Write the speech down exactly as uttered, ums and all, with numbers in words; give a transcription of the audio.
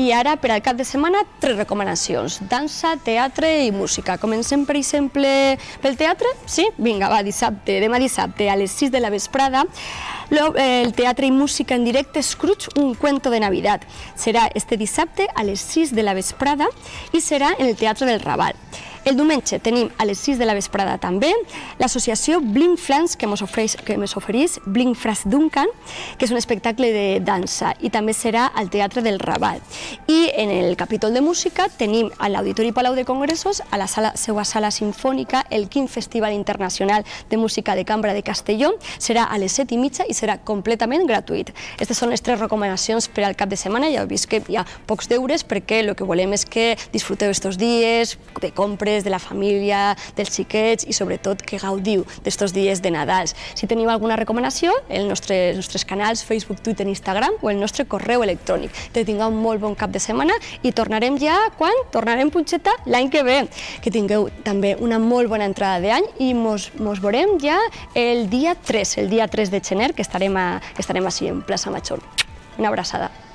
I ara, per al cap de setmana, tres recomanacions. Dansa, teatre i música. Comencem, per exemple, pel teatre? Sí? Vinga, va, dissabte, demà dissabte, a les sis de la vesprada, el teatre i música en directe Scrooge, un cuento de Navidad. Serà este dissabte a les sis de la vesprada i serà en el Teatre del Raval. El diumenge tenim a les sis de la vesprada també l'associació Blink Flans que ens ofereix Blink Fras Duncan, que és un espectacle de dansa i també serà al Teatre del Raval. I en el capítol de música tenim a l'Auditori Palau de Congressos, a la seva sala sinfònica, el quinze Festival Internacional de Música de Cambra de Castelló. Serà a les set i mitja i serà completament gratuït. Aquestes són les tres recomanacions per al cap de setmana. Ja heu vist que hi ha pocs deures perquè el que volem és que disfruteu estos dies de compres, de la família, dels xiquets i sobretot que gaudiu d'estos dies de Nadals. Si teniu alguna recomanació, els nostres canals Facebook, Twitter, Instagram o el nostre correu electrònic. Que tingueu un molt bon cap de setmana i tornarem ja, quan? Tornarem, Punxeta, l'any que ve. Que tingueu també una molt bona entrada d'any i mos veurem ja el dia tres, el dia tres de gener, que estarem així en Plaça Major. Una abraçada.